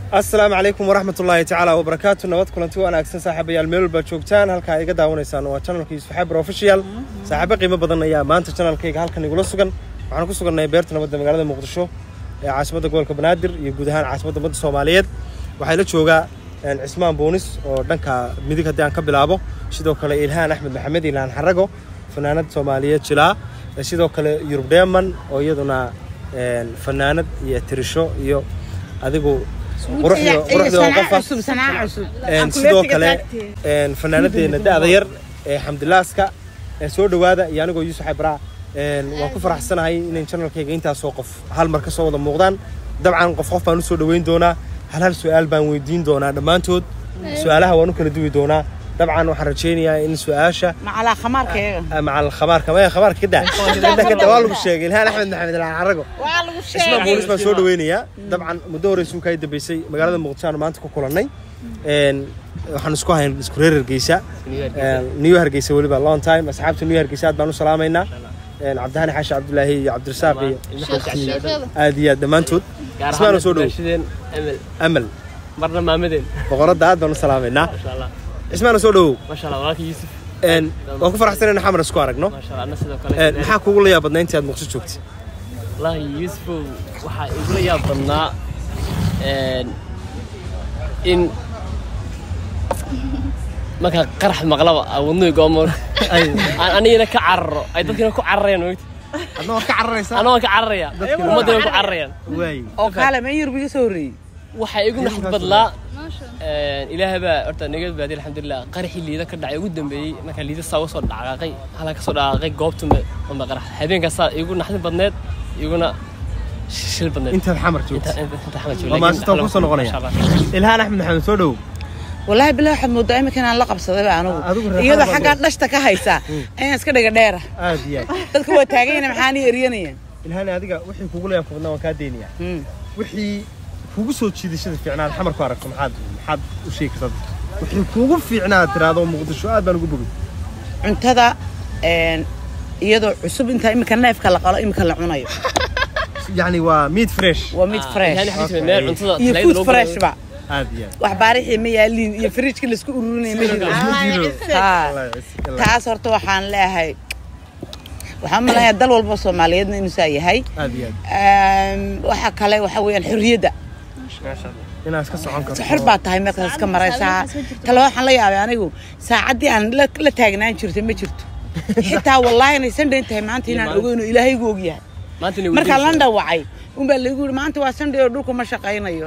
السلام عليكم ورحمة الله تعالى وبركاته. نود كلنتو أنا أكسن صاحبي الميل بجوجتان هالك هاي قد ونيسان وشانل كيس فحب روفيشيال صاحب قيمة بدنا يا ما أنت شانل كيك هالك نقول سجن معنا كل سجن نيبرت نود مقالة مقدشو عاصمة الجول كبنادر يجودها عاصمة البلد الصومالية وحيلة شوجا عثمان بونس ودنك ميديك هديان كبلابو شدوا كلا إلهان أحمد محمد إلهان حرقه فنانة صومالية شلا شدوا كلا يوروب دايما ويدنا فنانة يترشوا يو هذيكو قرحده وقفة sidoo kale fanaanadeena daada yar xamdi laaska soo dhawaada yaanigo Yuusuf Xabra waan ku faraxsanahay in channelkayga inta soo qof hal mar ka soo wada muuqdaan dabcan qof baan u soo dhaweyn doonaa hal su'aal baan weydiin doonaa dhamaantood su'aalaha waan u kala duwi doonaa dabcan waxaan rajeynayaa in su'aasha macal khamaarka ma khamaarka kada waa lagu sheegay ilhaan Axmed Maxamed Al-Xarago waa lagu sheegay isma boolis baan soo dhaweynayaa dabcan muddo hore suu ka dambeysay magaalada Muqdisho maanta ku kulanay waxaan isku hayn isku reergeysa New Hargeysa waliba long time asxaabta New Hargeysa aad baan u salaameynaa Cabdihani Xaashi Cabdullaahi iyo Cabdirasaaq iyo aad iyo dhamaantood ismaan soo dhaweeyeen amal marna maamadeen boqorada aad baan u salaameynaa اسمعنا سولو ما شاء الله وراك يوسف وكو فرحتنا ان حمر اسكو aragno ما شاء الله انا sidoo kale maxaa kugu la yaabadnaa inta aad Muqdisho joogtay wallahi Yusuf waxa igu la yaabadnaa in marka qarax maqlaba wadnay goomor anina ka carro ay dadkina ku carrayeen waqti adoo ka carraysa anoo ka carraya ummadana ku carrayeen way oo kale ma yurbiga soo horeeyay waxa igu naxbadlaa إلهي بقى أرتا نجد بعدين الحمد لله قرحي اللي ذا كده يقول دم ما كان اللي ذا سوى صار دعاقي هلا كسر دعاقي جوبتم وما قرح هذين كسر يقول نحن بدنات يقولنا شل بدنات أنت الحمر شو أنت حمر شو ما استوى صار غنية إلهان أحمد محمد سولو والله بالله حمود دائما كان اللقب صدق أنا يجد حاجات نشتك هايسا أنا أسكت قديرة عادي تذكر تاجين محاني ريانية إلهان هذيك وحي كقول يا كنا وكادينيا وحي kugu soo jiidashada fiicnaan xamar ku aragto maxaad u sheegtad wixii kugu fiicnaa tiraado Muqdisho aad baan ugu bogay cuntada iyadoo cusub inta imika neefka la qalo imika la cunayo yani waa meat fresh يعني حديث من مال cuntada iyo food fresh ba aad iyo wax baarixi ma yaalin iyo fridge la isku ururinay ma jiro taas horta waxaan leeyahay waxaan malayaa dal walba Soomaaliyeedna inuu saayahay aad iyo waxa kale waxa weeyaan xurriyada inaas ka socon karto xir baa tahay marka iska maraysaa talo waxaan la yaabay anigu saacadii aan la taagnaan jirtay ma jirto xitaa wallahi inay Sunday tahay maanta inaan ogeeyno Ilaahaygu og yahay marka la dhawacay baa lagu yiri maanta waa Sunday oo dhulka ma shaqaynayo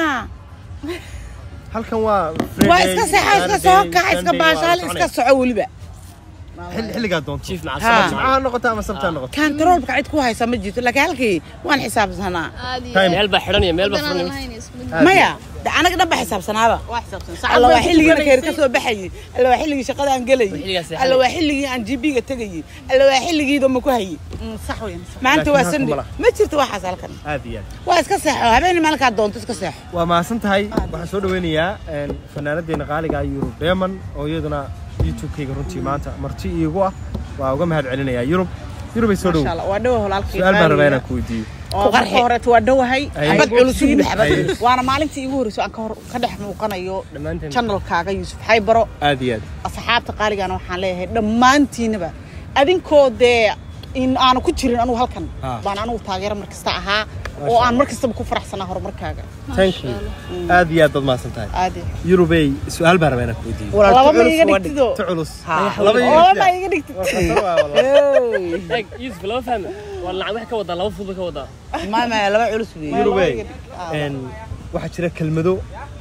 halkan waa iska saxaa iska soo kax iska baashaal iska soco waliba xilliga doonto chief مع السلامه noqotaa ama sabta noqotaa kan tarool baqayd ku haysa ma jirto laakiin halkii waan xisaabsanaa meel ba xiran iyo meel ba furan maya anaga dhanba xisaabsanaaba waa xisaabsan alla waa xilligii kayr ka soo baxay alla waa xilligii shaqada aan galay alla waa xilligii aan GB-ga tagay alla waa xilligii dama ku hayay sax weyn maanta waa Sunday ma jirto waxa halkan aad iyo waa iska saxo habeen maalka doonto iska saxo waa maasan tahay waxaan soo dhaweynayaa fanaanadeena qaaliga Yurub Deeman oo iyaduna YouTube-kayga runtii maanta marti iigu ah waa uga mahad celinayaa Yurub ay soo dhaw insha Allah waa dhaw walaalkii su'aal baan rabaa inaan ku weydiiyo oo qarxi hore waa dhawahay abad culusiin xabad waana maalintii iigu horeyso aan ka dhex muuqanayo channel-kaaga Yuusuf Xaybaro aad iyo aad asxaabta qaaligaana waxaan leeyahay dhammaantiinaba adinkoo in aanu ku jirin anigu halkan baan anigu taageero markasta ahaa oo aan markasta ku faraxsanaa horumarkaaga thank you aad iyo aad maasan tahay aad Yurubay su'aal baan rabaa inaan ku weydiiyo laba ma iga dhigtido culus laba ma iga dhigtido Yusuf loo fahmo wala wax ka wada laba fudud ka wada ma laba culus Yurubay waxa jira kelmado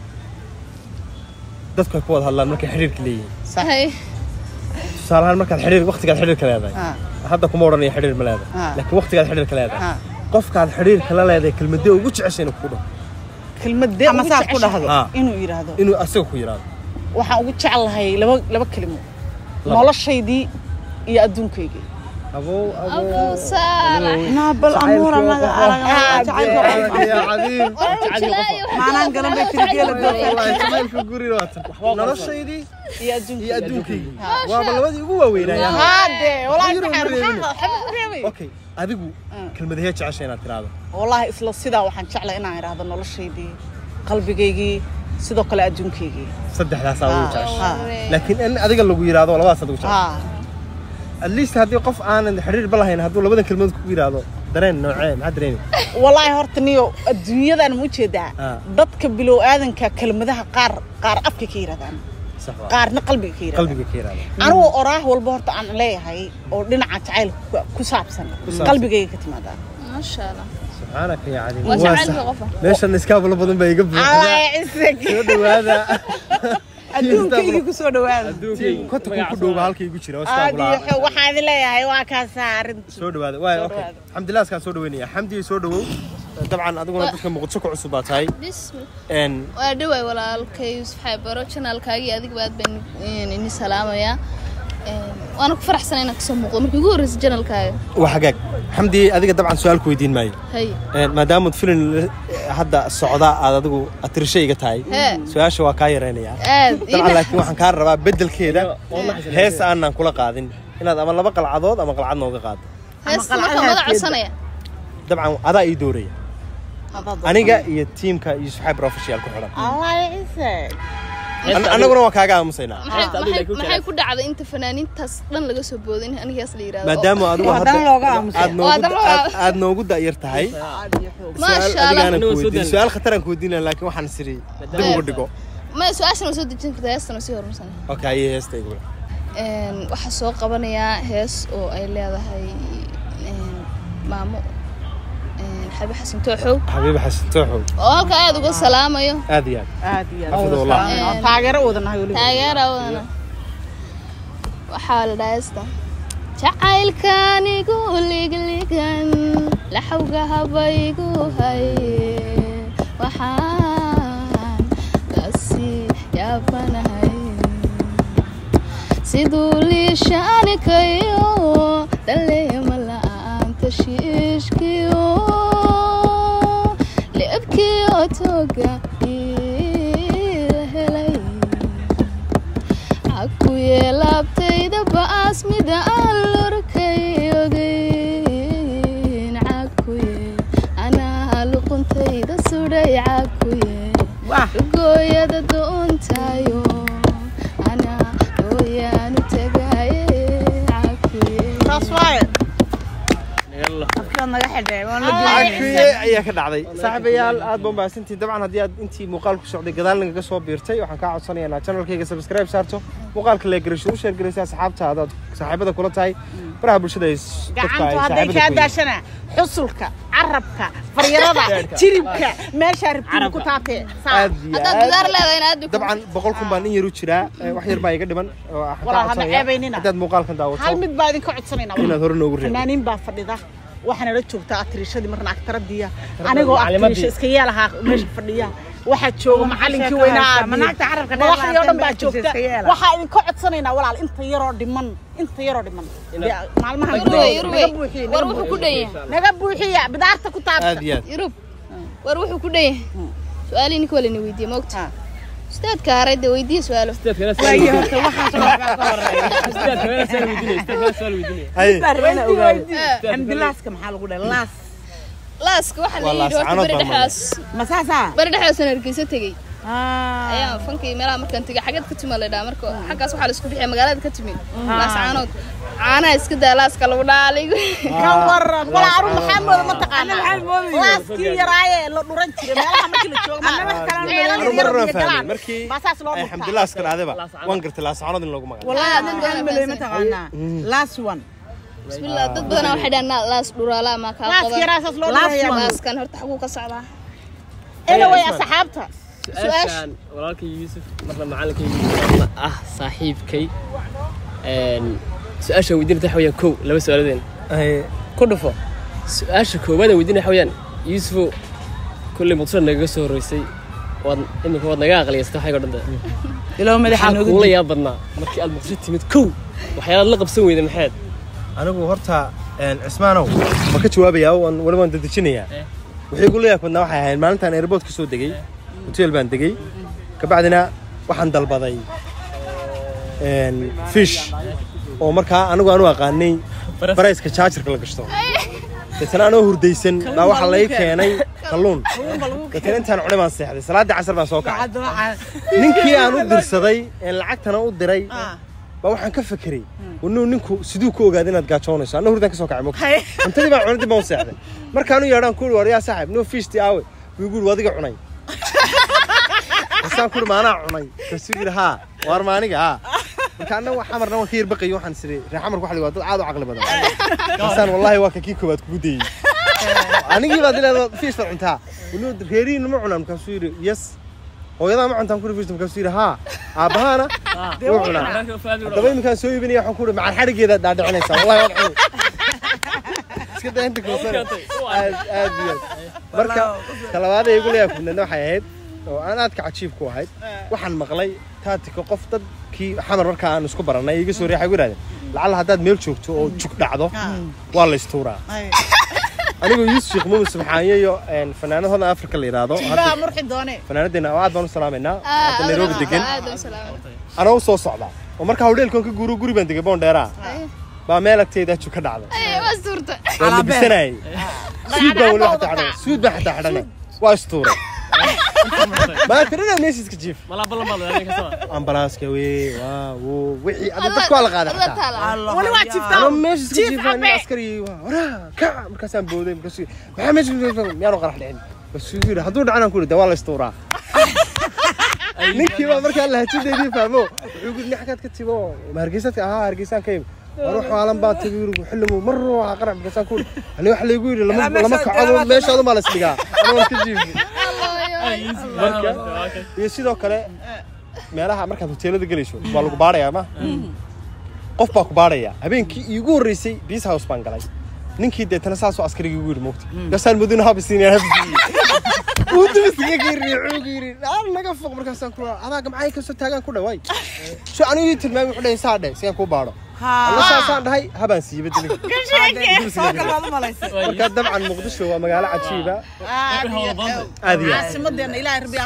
dadku ku wada hadlaan markay xiriirka leeyihiin sahay salahan markaad xiriir waqtigaad xiriirka leedahay hadda kuma oranay xiriir ma leedahay laakiin waqtigaad xiriirka leedahay qofkaad xiriirka la leedahay kelmadda ugu jeceshay inuu ku dhaho kelmadda ama saad ku dhahdo inuu yiraahdo inuu asaga ku yiraahdo waxaan ugu jecelahay laba kelimo noloshaydii iyo adduunkayga ابو صالح نابل امور انا يا عظيم ما انا قلبي ترجيله والله جمال في غوري واتن noloshaydi iyo adduunkayga waa labadii ugu waaweynaa hade والله حبيبي okay adigu kelmadaha jeceshay inaad tiraado والله isla sida waxaan jeclaa inaan iraahdo noloshaydii qalbigaygii sidoo kale adduunkaygii saddexdaas aad ugu jeceshahay laakiin in adiga lagu yiraahdo labadaas aad ugu jeceshahay at least haddii qof aanan xiriir ba lahayn hadduu labadan kelmadood ku yiraahdo dareen noocee maxaa dareemi wallaahi horta niyo adduunyadan ma ujeedaa dadka bilow aadanka kelmadaha qaar afka ka yiraahdaan qaarna qalbiga ka yiraahdaan anigu oraah walba horta aan leeyahay oo dhinaca jacaylka ku saabsan qalbigayga ka timaadaa maasha Allah subhanaka yani jacaylka qofa meeshan iskaabula badan bay iga buuxdaa soo dhawaada adduunkayga ku soo dhawaada adduunkayga ku dhowba halkay igu jira waxaan leeyahay waa ka saarin soo dhawaada waay okay alxamdulillah iskaan soo dhaweynaya xamdi soo dhawow dabcan adiguna dadka muqdisho ku cusub baa tahay waa dhaway walaalkay Yusuf Xaybaro channelkaagi adiga baad baan in salaamaya وانا كفرحسن انك سموق markii ugu horeysay channelkaaga waa xagaag xamdi adiga dabcan su'aal ku weydiin maayo maadaama filim hadda socda aad adigu atirshayga tahay su'aasha waa ka yareynaya dabcan laakiin waxaan ka rabaa bedelkeeda hees aanan kula qaadin inaad ama laba qalcadood ama qalcad nooga qaado hees magac codsanaya dabcan adaa ii dooraya aniga iyo teamka Yusuf Xaybaro official ku xiran Allah isag anaguna waa kaaga aamusaynaa maxay ku dhacday inta fanaaniintaas dhan laga soo boodin anigaas la yiraahdo maadaama adigu aad noogu daayir tahay ma sha Allah su'aal khatar aan ku weydiinaa laakiin waxaan siri dib ugu dhigo ma su'aashan soo dejin kartaa heestan soo hormarsan okay heesta igu waxa soo qabanaya hees oo ay leedahay maamo حبيب حسن توحو وهلكا aad uga salaamayo aad iyo aad taageero wadanahay wali taageero wadana waxa la dhaaysta jacaylkan igu ligligan la xawga habaygu hay waxaan kasi yaabanahay siduu liishaanikayo daleema la'aanta shiishkiyo toga helay aku yeelabtayda baas mida aan lorkay ogeyn akuye ana luquntayda suray akuye gooyada doontayo ana gooyaan tagay akuye taswaay naga xidhay waan la duulay ayaa ka dhacday saaxiibayaal aad baan baasantii dabcan hadii aad intii muuqaal ku socday gadaal naga soo biirtay waxaan ka codsanayaa channelkayga subscribe saarto muuqaalka la gareysho u share gareysa asxaabtaada saaxiibada kula tahay baraha bulshada dadka ay saaxiibada ka daashana xusulka carabka faryarada jiribka meesha rabti ku taabtay hada diyaar leedahay inaad dabcan 100 baan in yar u jiraa wax yar baa iga dhiman hadaad muuqaalkan daawato hal mid baa idin ka codsanaynaa inaad hore noogu reebo fanaanin baa fadhida waxana la joogtaa atirishadii marna aktaradiya anigoo atirish iska yeelaha meesha fadhiya waxa jooga macallinkii weynaa manaagta carabka dheer dhan baa joogta waxa idin ka codsanaynaa walaal inta yaroo dhiman maalmaha war wuxuu ku dhan yahay naga buuxiya bidaarta ku taabta yurub war wuxuu ku dhan yahay su'aalihi ninka wala weydiiyay moogta استاذ كاريد ويدي سؤال استاذ كلا سؤال سؤال ويديني الحمد لله اسكم حال قول لاسك واحد يدور برد حاس مساسا برد حاس نركيسه تغي ايا فنكي meelaha markaan tagay xagad ka timaad leedahay marka xagaas waxa la isku bixiyaa magaalada ka timid laas caanood caana iska daalaaska lagu dhaalay kan waran wala aru maxamed ma taqaan laaski yaraaye la dhuran jiray meelaha markii la joogo markii alxamdulillah iska dhaadaba waan gartay laas caanood in lagu magacaabo wallahi ma taqaana last one بسم الله dad badan waxay dhaanaa laas dhuraala ma ka qodan laaskan horta xaquu ka socdaa ina way asxaabta سؤال ولكن يوسف مرة معلك يوسف صاحبكي سؤال شو ودينا حويان كو لو سؤالين كدفو سؤال شو بعد ودينا حويان يوسف كل متصل نجسه رئيسي إنه هو نجا غلي يستحق قدرنا لو ما دحين والله يا بدنا مركي المتصل تمد كو وحياة اللقب سوي ذا محد أنا بقولها عثمانو ما كتشوابي أو ولا ما ندتشنيها وحيقول لي كنا واحد ما أنت أنا ربوت كسود دقي hotel baan degay ka bacdina waxaan dalbaday fish oo markaa anigu aanu aqaanay barayska chargerka la gashto dadana anoo hurdaysan baa waxa la keenay kalluun dadkan intaan cunay baan seexday salaada casar baan soo kacay ninkii aan u dirsaday ee lacagtana u diray ba waxaan ka fakiray inuu ninku sidoo ku ogaad inaad gaajoonayso anna hurdan ka soo kacay moogtay cuntadii baan cunay baan seexday markaan u yeedhaan ku wariyaa saaxiib no fish ti awe wiigu wadiga cunay asaan ku maana cunay kasii ha war maaniga markaan waxa marna waan kiir baqay waxaan sirey raaxamar waxa la wada dad aad u aqli badan asaan wallahi waa ka kii koobaad ku guday anigii baad ilaa fish cuntaa inuu reeriin ma cunaan ka soo yiri yes hooyada ma cuntaan ku fish ka soo yiri ha aabahana wuu cunaa daba imkaan soo iibinaya waxaan ku macaan xarigeeda dhaadhicinaysa wallahi waan cunay iska daanta ku soo aad marka talabaad ay igu leeyahay waxay ahayd oo aan aad ka cajiib ku ahayd waxaan maqlay taatiko qof dadkii xamar marka aan isku baranay iga soo riixay guraade lacala hadaad meel joogto oo jug dhacdo waa la istuuraa anigu Yuusuf Muusa subxaanayo fanaanada Afrika la yiraahdo hadda murxi doone fanaanadina aad baan u salaameynaa hadda Nairobi degan ana u soo socda oo marka hoteelkan ka guri baan degay Boondheera ba meel agteeda jug ka dhacday waa suurta ala bisanay suud baa xataa xadana waa istuuray ما كنا نيسيس كجيف ولا بلن بالو يعني كسبا امبلاس كوي واو وحي انا دكو على قاده ولا واحد شفتها انا ماشي كجيف انا عسكري ورا كع مركاسان بودي مركاسي ما ماشي يانو قرح دحين بس يقول هادو دعنا كل دواء لا استورا ninkii baa markaa la hatideedii fahmo wuxuu gudni xaqad ka tibo hargeysadka hargeysan kayb waruux waalan baa tagiiru xilligu mar waa qarac markaasaan ku ani wax la igu yiri lama kacado meeshaadu ma la isligaa ana ka jiif iyo sidoo kale meelaha markaad hoteelada galayso waa lagu baarayaa ma qof baa ku baaraya habeenkii iigu horeysay Peace House baan galay ninkii deetana saasoo askariga igu yiri moogtay gasaan muduna habisiinaya ودي سيجري أنا فوق مركز سانكو أنا كم عايك ستاعن كله واي شو أنا يجي تلمي وحده ساعة سيانكو بارو الله ساعة هاي هبنسي بدي مقدم عن مقدسه ومقالة عجيبة هذه سمدنا إلى ربيع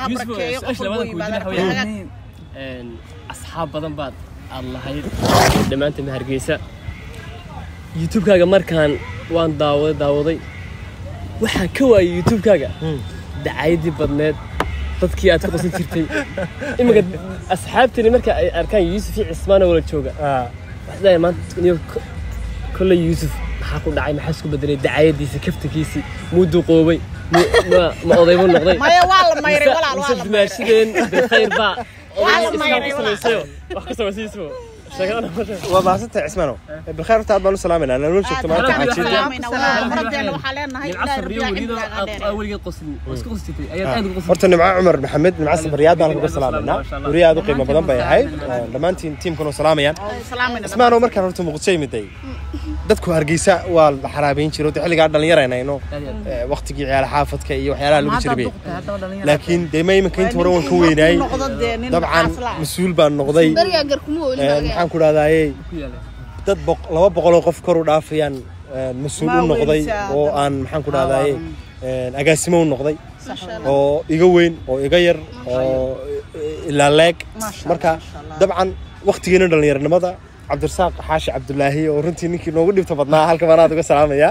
بركة أصحاب بدن بعد الله هاي لما أنت مهرجيسة يوتيوب كاجا مركان وان داوضي waxaan ka waayay YouTube kaaga dacaydii badneed dadkii aad ka qosan jirtay imika asxaabtani marka ay arkaan Yuusuf Cismaan wala jooga waxay maanta kullu Yuusuf waxa ku dhacay maxaa isku bedelay dacayddiisa kaftigiisa muddo qoobay ma odaybo noqday maya waa la mayray walaal waa la maashideen khayr ba wax ka soo wasiiso وبعثت عثمانو بالخير تعال بنو سلامنا انا نقول شفت معك حاجه مردنا وحالنا هاي اول قصني اسكو قصتي ايات اد قصتي horta nimca Umar Maxamed nimca Riyad baan ugu salaamayna Riyad qiimo badan bay ahayd dhamaantiin teamkuna salaamayaan ismaano markaan horta muqdisho miday dadku hargeysa waa xaraabeyn jiro xilliga dhalinyareenayno waqtigii ciyaar xaafadka iyo waxyaalaha lagu jiray laakiin deemay ma kaynta hore waan ka weynaay dabcan mas'uul baan noqday waxaan ku raadayay dad 200 qof kor u dhaafayaan mas'uul u noqday oo aan maxaan ku raadayay agaasimo u noqday oo iga weyn oo iga yar oo ilaa leeg marka dabcan waqtigeena dhalinyaranimada Cabdirasaaq Xaashi Cabdullaahi oo runtii ninkii noogu dhibta badnaa halka banaad uga salaamaya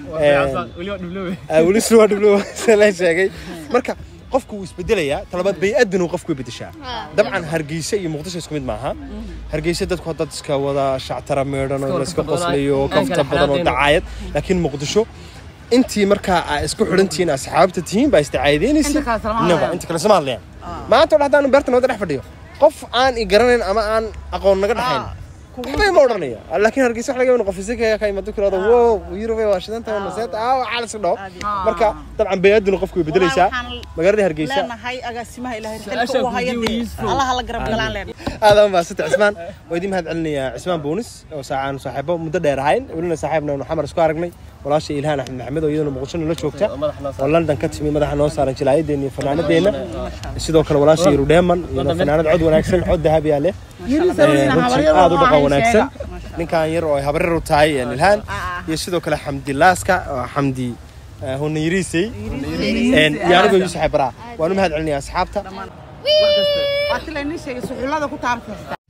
wali soo dhiblo la sheegay marka qofku uu isbedelaya talabaad bay'adna qofku bedeshaa dabcan hargeysa iyo muqdisho isku mid maaha hargeysa dadku dad iska wada shactara meedhan oo iska qoslayo kafta badan oo dacaayad laakiin muqdisho intii marka isku xirantiin asxaabta tiim baa isticaaydeynaysa inta kala Soomaaliya maanta waxaan beertan wada dhex fadhiyo qof aan i garanayn ama aan aqoon naga dhaxayn waxbay ma oranaya laakiin hargeysa wax laga yaabo qofisaka ka imado kiraado wow Yurubay waa shidanta naseeta waxa la soo marka dabcan bay'adna qofku way bedelaysaa magaalada hargeysa leenahay agaasimaha Ilaahay xilka uu hayay Allah la garab galaan leen aadam baa sita Cismaan weydii mahad celinaya Cismaan Boonis oo saacaan saaxiibo muddo dheer ahayn walina saaxiibna Maxamed isku aragnay walaashay Ilhaan Axmed Maxamed oo iyaduna muqdisho la joogta oo London ka timi madaxa noo saaran jilaayadeena iyo fanaanadeena sidoo kale walaashay Rudeeman iyo fanaanad cod wanaagsan cod dahabi ah leh aad u dhaqan wanaagsan ninkan yar oo habareer u tahay Ilhaan iyo sidoo kale Xamdi Laaska Xamdi هونيريسي يعني بيجي صاحب برا وأنا مهد علني أصحابته وقت اللي نسي سحولة ده كنت عارفة